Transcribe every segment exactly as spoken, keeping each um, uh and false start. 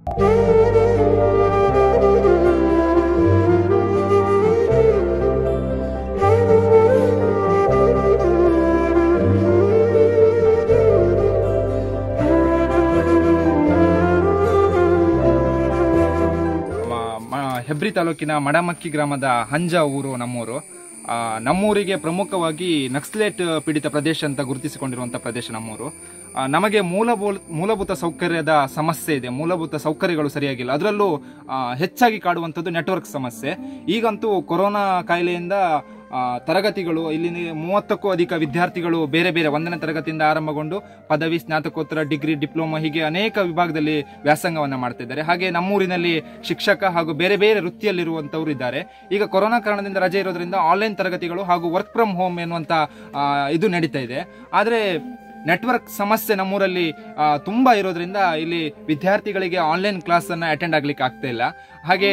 ಹೆಬ್ರಿ ತಾಲೂಕಿನ ಮಡಮಕ್ಕಿ ಗ್ರಾಮದ ಹಂಜ ಊರು ನಮ್ಮೂರು. ನಮ್ಮೂರಿಗೆ ಪ್ರಮುಖವಾಗಿ ನಕ್ಸಲೇಟ್ ಪೀಡಿತ ಪ್ರದೇಶ ಅಂತ ಗುರುತಿಸಿಕೊಂಡಿರುವಂತಹ ಪ್ರದೇಶ ನಮ್ಮೂರು. ನಮಗೆ ಮೂಲಭೂ ಮೂಲಭೂತ ಸೌಕರ್ಯದ ಸಮಸ್ಯೆ ಇದೆ, ಮೂಲಭೂತ ಸೌಕರ್ಯಗಳು ಸರಿಯಾಗಿಲ್ಲ. ಅದರಲ್ಲೂ ಹೆಚ್ಚಾಗಿ ಕಾಡುವಂಥದ್ದು ನೆಟ್ವರ್ಕ್ ಸಮಸ್ಯೆ. ಈಗಂತೂ ಕೊರೋನಾ ಕಾಯಿಲೆಯಿಂದ ತರಗತಿಗಳು ಇಲ್ಲಿ ಮೂವತ್ತಕ್ಕೂ ಅಧಿಕ ವಿದ್ಯಾರ್ಥಿಗಳು ಬೇರೆ ಬೇರೆ ಒಂದನೇ ತರಗತಿಯಿಂದ ಆರಂಭಗೊಂಡು ಪದವಿ, ಸ್ನಾತಕೋತ್ತರ, ಡಿಗ್ರಿ, ಡಿಪ್ಲೊಮಾ ಹೀಗೆ ಅನೇಕ ವಿಭಾಗದಲ್ಲಿ ವ್ಯಾಸಂಗವನ್ನ ಮಾಡ್ತಿದ್ದಾರೆ. ಹಾಗೆ ನಮ್ಮೂರಿನಲ್ಲಿ ಶಿಕ್ಷಕ ಹಾಗೂ ಬೇರೆ ಬೇರೆ ವೃತ್ತಿಯಲ್ಲಿರುವಂತವರು ಇದ್ದಾರೆ. ಈಗ ಕೊರೋನಾ ಕಾರಣದಿಂದ ರಜೆ ಇರೋದ್ರಿಂದ ಆನ್ಲೈನ್ ತರಗತಿಗಳು ಹಾಗೂ ವರ್ಕ್ ಫ್ರಮ್ ಹೋಮ್ ಎನ್ನುವಂತ ಇದು ನಡೀತಾ ಇದೆ. ಆದರೆ ನೆಟ್ವರ್ಕ್ ಸಮಸ್ಯೆ ನಮ್ಮೂರಲ್ಲಿ ತುಂಬಾ ಇರೋದ್ರಿಂದ ಇಲ್ಲಿ ವಿದ್ಯಾರ್ಥಿಗಳಿಗೆ ಆನ್ಲೈನ್ ಕ್ಲಾಸ್ ಅನ್ನ ಅಟೆಂಡ್ ಆಗ್ಲಿಕ್ಕೆ ಆಗ್ತಾ ಇಲ್ಲ. ಹಾಗೆ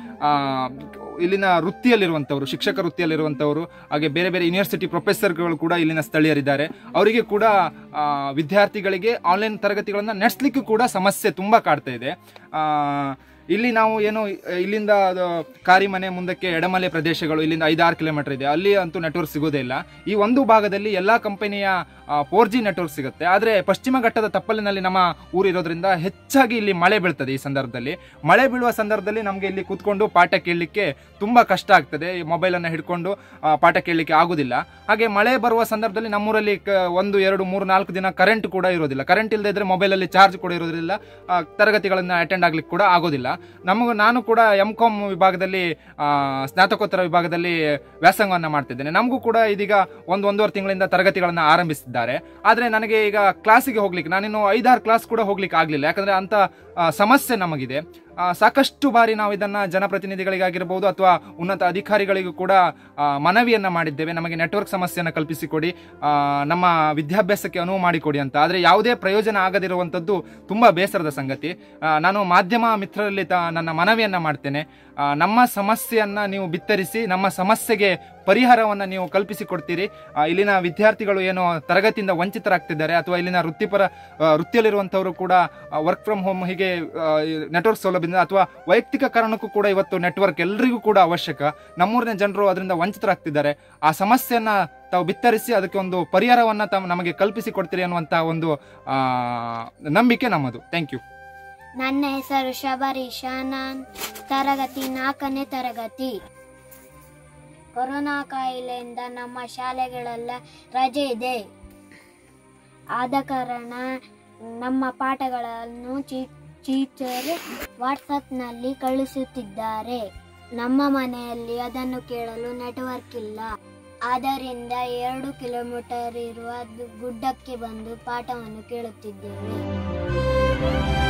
ಇಲ್ಲಿನ ವೃತ್ತಿಯಲ್ಲಿರುವಂಥವ್ರು, ಶಿಕ್ಷಕ ವೃತ್ತಿಯಲ್ಲಿರುವಂಥವ್ರು, ಹಾಗೆ ಬೇರೆ ಬೇರೆ ಯೂನಿವರ್ಸಿಟಿ ಪ್ರೊಫೆಸರ್ಗಳು ಕೂಡ ಇಲ್ಲಿನ ಸ್ಥಳೀಯರಿದ್ದಾರೆ. ಅವರಿಗೆ ಕೂಡ ವಿದ್ಯಾರ್ಥಿಗಳಿಗೆ ಆನ್ಲೈನ್ ತರಗತಿಗಳನ್ನು ನಡೆಸಲಿಕ್ಕೂ ಕೂಡ ಸಮಸ್ಯೆ ತುಂಬ ಕಾಡ್ತಾ ಇದೆ. ಇಲ್ಲಿ ನಾವು ಏನು ಇಲ್ಲಿಂದ ಕಾರಿಮನೆ ಮುಂದಕ್ಕೆ ಎಡಮಲೆ ಪ್ರದೇಶಗಳು ಇಲ್ಲಿಂದ ಐದಾರು ಕಿಲೋಮೀಟರ್ ಇದೆ, ಅಲ್ಲಿ ಅಂತೂ ನೆಟ್ವರ್ಕ್ ಸಿಗೋದೇ ಇಲ್ಲ. ಈ ಒಂದು ಭಾಗದಲ್ಲಿ ಎಲ್ಲಾ ಕಂಪನಿಯ ಫೋರ್ ಜಿ ನೆಟ್ವರ್ಕ್ ಸಿಗುತ್ತೆ. ಆದರೆ ಪಶ್ಚಿಮ ಘಟ್ಟದ ತಪ್ಪಲಿನಲ್ಲಿ ನಮ್ಮ ಊರಿರೋದ್ರಿಂದ ಹೆಚ್ಚಾಗಿ ಇಲ್ಲಿ ಮಳೆ ಬೀಳ್ತದೆ. ಈ ಸಂದರ್ಭದಲ್ಲಿ ಮಳೆ ಬೀಳುವ ಸಂದರ್ಭದಲ್ಲಿ ನಮಗೆ ಇಲ್ಲಿ ಕೂತ್ಕೊಂಡು ಪಾಠ ಕೇಳಲಿಕ್ಕೆ ತುಂಬಾ ಕಷ್ಟ ಆಗ್ತದೆ. ಮೊಬೈಲ್ ಅನ್ನ ಹಿಡ್ಕೊಂಡು ಪಾಠ ಕೇಳಲಿಕ್ಕೆ ಆಗುದಿಲ್ಲ. ಹಾಗೆ ಮಳೆ ಬರುವ ಸಂದರ್ಭದಲ್ಲಿ ನಮ್ಮೂರಲ್ಲಿ ಒಂದು ಎರಡು ಮೂರು ನಾಲ್ಕು ದಿನ ಕರೆಂಟ್ ಕೂಡ ಇರೋದಿಲ್ಲ. ಕರೆಂಟ್ ಇಲ್ಲದೆ ಇದ್ರೆ ಮೊಬೈಲ್ ಅಲ್ಲಿ ಚಾರ್ಜ್ ಕೂಡ ಇರೋದಿಲ್ಲ, ತರಗತಿಗಳನ್ನ ಅಟೆಂಡ್ ಆಗ್ಲಿಕ್ಕೆ ಕೂಡ ಆಗೋದಿಲ್ಲ. ನಮಗೂ ನಾನು ಕೂಡ ಎಂ ಕಾಮ್ ವಿಭಾಗದಲ್ಲಿ ಸ್ನಾತಕೋತ್ತರ ವಿಭಾಗದಲ್ಲಿ ವ್ಯಾಸಂಗವನ್ನ ಮಾಡ್ತಿದ್ದೇನೆ. ನಮಗೂ ಕೂಡ ಇದೀಗ ಒಂದು ಒಂದೂವರೆ ತಿಂಗಳಿಂದ ತರಗತಿಗಳನ್ನ ಆರಂಭಿಸಿದ್ದಾರೆ. ಆದ್ರೆ ನನಗೆ ಈಗ ಕ್ಲಾಸಿಗೆ ಹೋಗ್ಲಿಕ್ಕೆ ನಾನಿನ್ನು ಐದಾರು ಕ್ಲಾಸ್ ಕೂಡ ಹೋಗ್ಲಿಕ್ಕೆ ಆಗ್ಲಿಲ್ಲ. ಯಾಕಂದ್ರೆ ಅಂತ ಸಮಸ್ಯೆ ನಮಗಿದೆ. ಸಾಕಷ್ಟು ಬಾರಿ ನಾವು ಇದನ್ನ ಜನಪ್ರತಿನಿಧಿಗಳಿಗಾಗಿರ್ಬೋದು ಅಥವಾ ಉನ್ನತ ಅಧಿಕಾರಿಗಳಿಗೂ ಕೂಡ ಮನವಿಯನ್ನ ಮಾಡಿದ್ದೇವೆ, ನಮಗೆ ನೆಟ್ವರ್ಕ್ ಸಮಸ್ಯೆಯನ್ನು ಕಲ್ಪಿಸಿಕೊಡಿ, ನಮ್ಮ ವಿದ್ಯಾಭ್ಯಾಸಕ್ಕೆ ಅನುವು ಮಾಡಿಕೊಡಿ ಅಂತ. ಆದರೆ ಯಾವುದೇ ಪ್ರಯೋಜನ ಆಗದಿರುವಂಥದ್ದು ತುಂಬಾ ಬೇಸರದ ಸಂಗತಿ. ನಾನು ಮಾಧ್ಯಮ ಮಿತ್ರರಲ್ಲಿ ನನ್ನ ಮನವಿಯನ್ನ ಮಾಡ್ತೇನೆ, ನಮ್ಮ ಸಮಸ್ಯೆಯನ್ನ ನೀವು ಬಿತ್ತರಿಸಿ ನಮ್ಮ ಸಮಸ್ಯೆಗೆ ಪರಿಹಾರವನ್ನ ನೀವು ಕಲ್ಪಿಸಿಕೊಡ್ತೀರಿ. ಇಲ್ಲಿನ ವಿದ್ಯಾರ್ಥಿಗಳು ಏನು ತರಗತಿಯಿಂದ ವಂಚಿತರಾಗ್ತಿದ್ದಾರೆ ಅಥವಾ ಇಲ್ಲಿನ ವೃತ್ತಿಪರ ವೃತ್ತಿಯಲ್ಲಿರುವಂಥವರು ಕೂಡ ವರ್ಕ್ ಫ್ರಮ್ ಹೋಮ್ ಹೀಗೆ ನೆಟ್ವರ್ಕ್ ಸೌಲಭ್ಯದಿಂದ ಅಥವಾ ವೈಯಕ್ತಿಕ ಕಾರಣಕ್ಕೂ ಕೂಡ ಇವತ್ತು ನೆಟ್ವರ್ಕ್ ಎಲ್ರಿಗೂ ಕೂಡ ಅವಶ್ಯಕ. ನಮ್ಮೂರಿನ ಜನರು ಅದರಿಂದ ವಂಚಿತರಾಗ್ತಿದ್ದಾರೆ. ಆ ಸಮಸ್ಯೆಯನ್ನ ತಾವು ಬಿತ್ತರಿಸಿ ಅದಕ್ಕೆ ಒಂದು ಪರಿಹಾರವನ್ನ ತಾವು ನಮಗೆ ಕಲ್ಪಿಸಿ ಕೊಡ್ತೀರಿ ಅನ್ನುವಂತಹ ಒಂದು ನಂಬಿಕೆ ನಮ್ಮದು. Thank you. ನನ್ನ ಹೆಸರು ಶಬರೀಶ, ನಾನ್ ತರಗತಿ ನಾಲ್ಕನೇ ತರಗತಿ. ಕೊರೋನಾ ಕಾಯಿಲೆಯಿಂದ ನಮ್ಮ ಶಾಲೆಗಳೆಲ್ಲ ರಜೆ ಇದೆ. ಆದ ಕಾರಣ ನಮ್ಮ ಪಾಠಗಳನ್ನು ಟೀಚರ್ ವಾಟ್ಸಪ್ನಲ್ಲಿ ಕಳಿಸುತ್ತಿದ್ದಾರೆ. ನಮ್ಮ ಮನೆಯಲ್ಲಿ ಅದನ್ನು ಕೇಳಲು ನೆಟ್ವರ್ಕ್ ಇಲ್ಲ. ಆದ್ದರಿಂದ ಎರಡು ಕಿಲೋಮೀಟರ್ ಇರುವ ಗುಡ್ಡಕ್ಕೆ ಬಂದು ಪಾಠವನ್ನು ಕೇಳುತ್ತಿದ್ದೇವೆ.